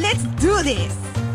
Let's do this!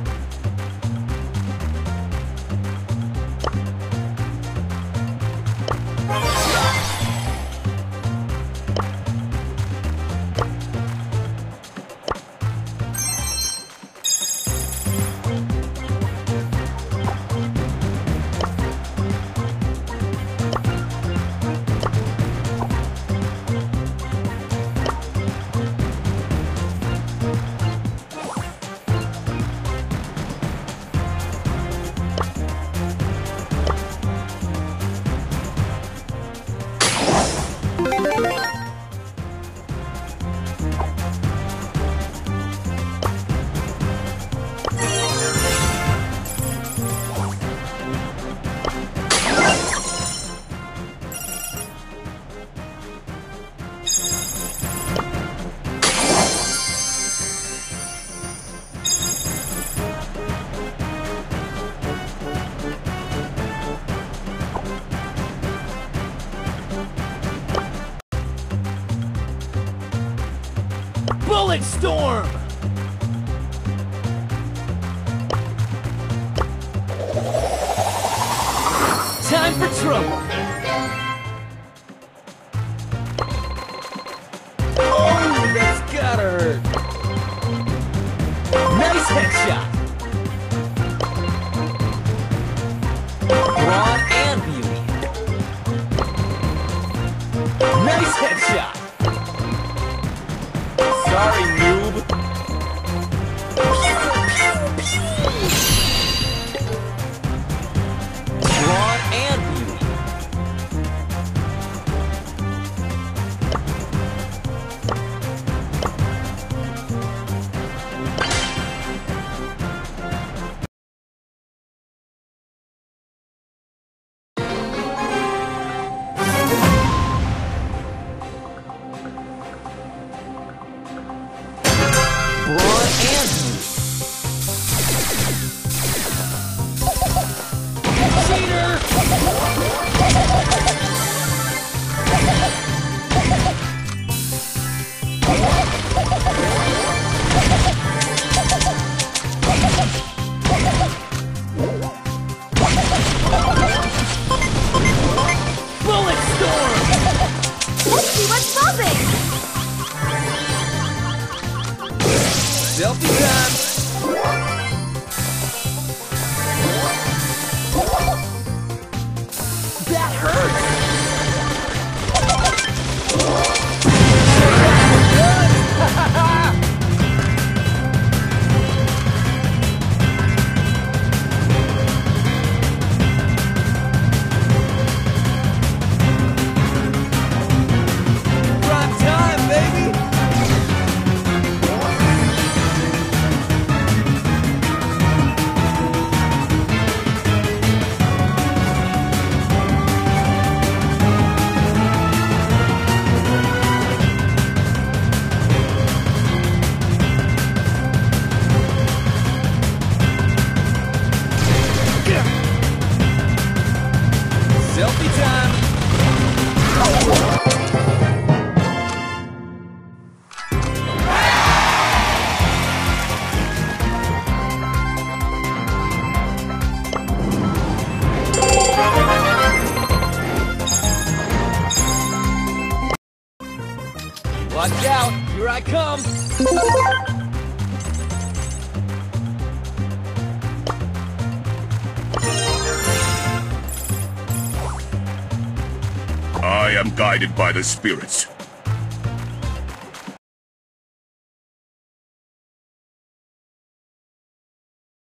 Bullet Storm! Time for trouble! Oh, that's gotta hurt! Nice headshot! Brawn and beauty! Nice headshot! Sorry, noob! Brawn and beauty! Brawn and beauty! Cheater! Bullet Storm! Let's see what's buzzing! Selfie time! That hurts! Prime time, baby! Selfie time! Watch out! Here I come! I am guided by the spirits.